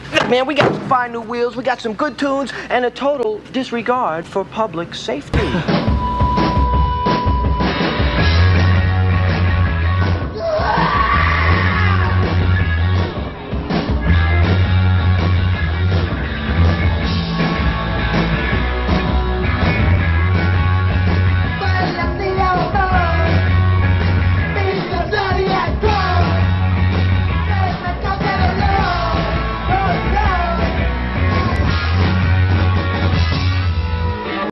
Man, we got some fine new wheels, we got some good tunes, and a total disregard for public safety.